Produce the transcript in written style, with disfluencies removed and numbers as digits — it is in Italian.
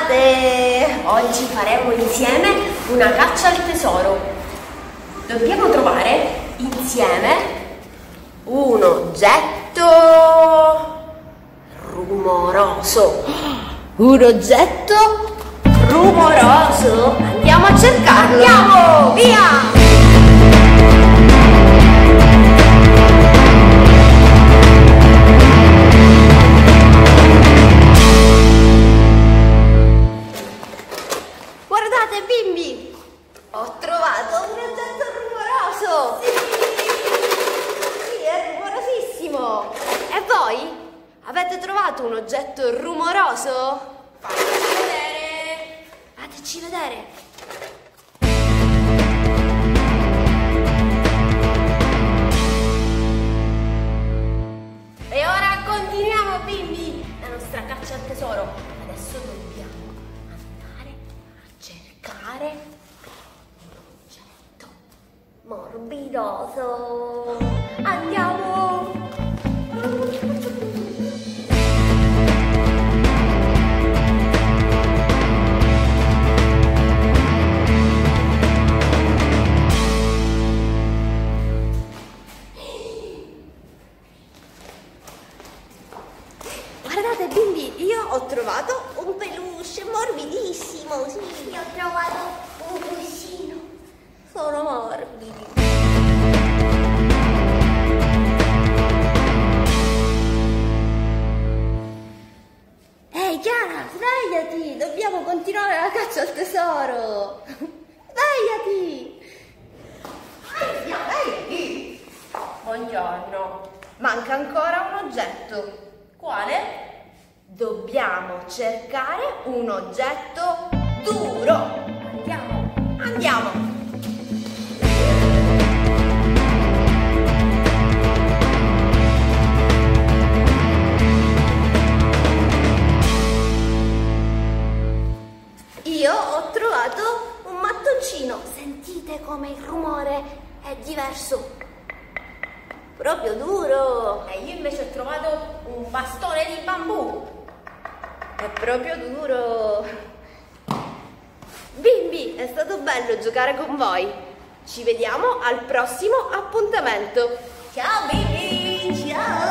Bentrovate! Oggi faremo insieme una caccia al tesoro. Dobbiamo trovare insieme un oggetto rumoroso. Un oggetto rumoroso. Andiamo a cercarlo. Andiamo! Via! Guardate bimbi, ho trovato un oggetto rumoroso. Sì, è rumorosissimo. E voi? Avete trovato un oggetto rumoroso? Fateci vedere. Fateci vedere. E ora continuiamo bimbi la nostra caccia al tesoro. Adesso dobbiamo andare a cercare un oggetto morbidoso. Andiamo! Guardate bimbi, io ho trovato un peluche morbidissimo, sì. Io ho trovato un cuscino. Sono morbidi. Ehi Chiara, svegliati, dobbiamo continuare la caccia al tesoro. Svegliati. Svegliati. Buongiorno. Manca ancora un oggetto. Quale? Dobbiamo cercare un oggetto duro. Andiamo, andiamo. Io ho trovato un mattoncino. Sentite come il rumore è diverso. Proprio duro. E io invece ho trovato un bastone di bambù. È proprio duro. Bimbi, è stato bello giocare con voi. Ci vediamo al prossimo appuntamento. Ciao bimbi, ciao.